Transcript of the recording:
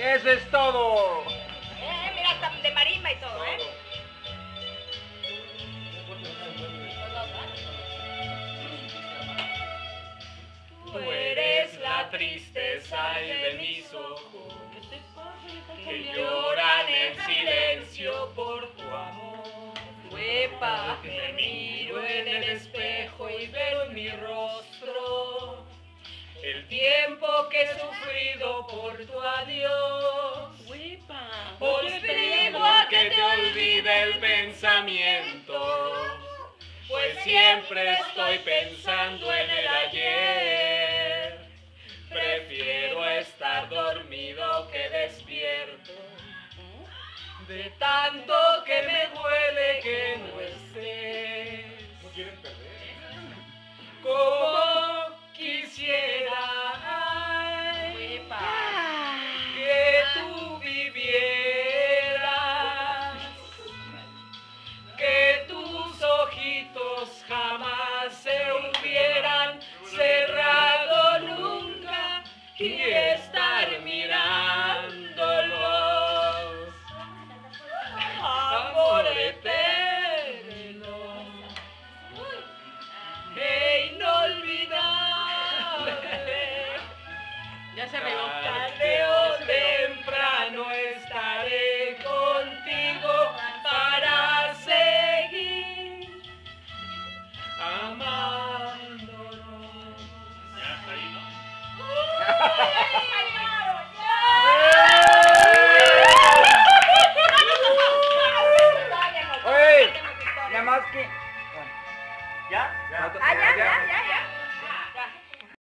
Eso es todo. Mira, hasta de marimba y todo, ¿eh? Tú eres la tristeza y de mis ojos que lloran en silencio por tu amor. Huepa. Me miro en el espejo y veo en mi rostro el tiempo que he sufrido por tu adiós. Constrigo a que te olvide el pensamiento, pues siempre estoy pensando en el ayer. Prefiero estar dormido que despierto, de tanto que me duele que no estés.